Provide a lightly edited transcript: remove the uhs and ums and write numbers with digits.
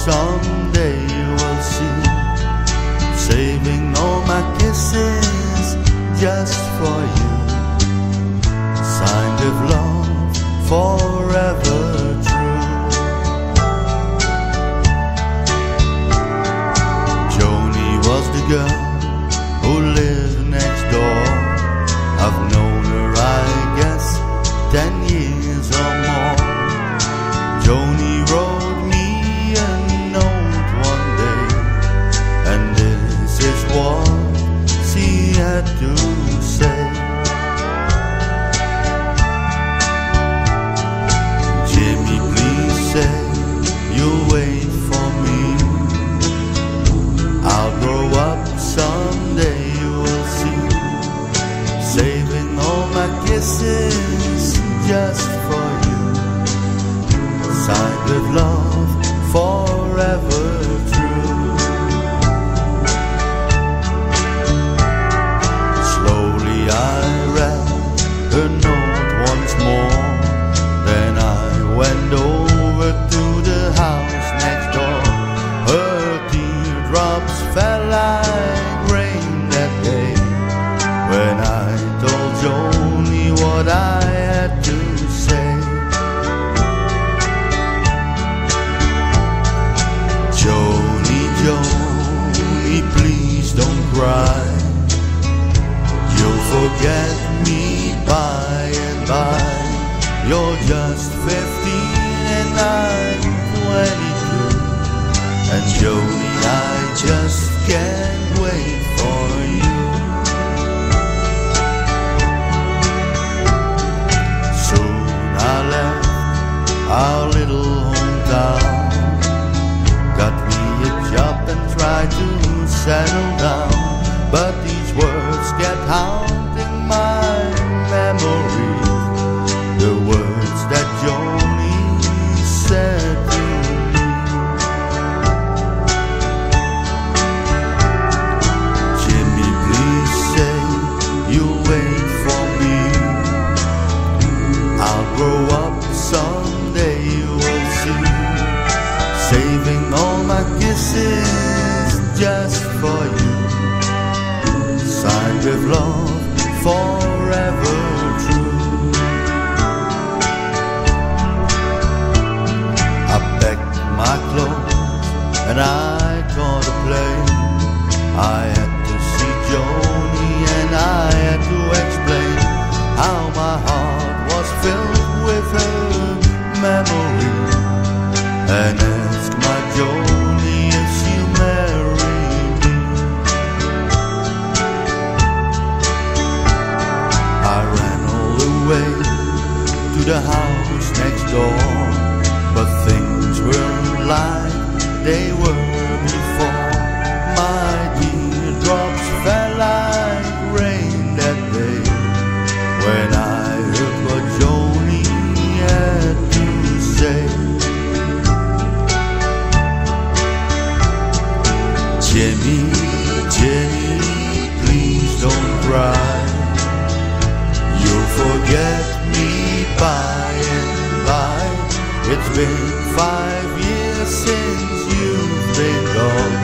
someday we'll see. Saving all my kisses just for you. Signed with love, forever true. Joni was the girl who lived next door. I've known her, I guess, 10 years or more. Joni wrote me a note one day, and this is what she had to say. Jimmy, please say you'll wait for me. I'll grow up someday, you'll see. Saving all my kisses just for you. Signed with love, forever true. Slowly I read her note once more. Then I went over to the house next door. Her teardrops fell like rain that day, when I told Joni what I had to say. Joni, Joni, please don't cry. You'll forget me by and by. You're just 15 and I'm 22. And Joni, I just can't wait for you. Soon I left our little hometown. Got me a job and tried to settle down. But these words kept haunting my memory. The words that Joni said to me. Jimmy, please say you'll wait for me. I'll grow up someday, you'll see. Saving all my kisses just for you. Signed with love, forever true. I packed my clothes and I caught a plane. I had to see Joni and I had to explain how my heart was filled with her memory, and ask my Joni if she'll marry me. I ran all the way to the house next door, but things weren't like they were before. My teardrops fell like rain that day, when I heard what Joni had to say. Jimmy, Jimmy, please don't cry. You'll forget me by and by. It's been 5 years since you've been gone.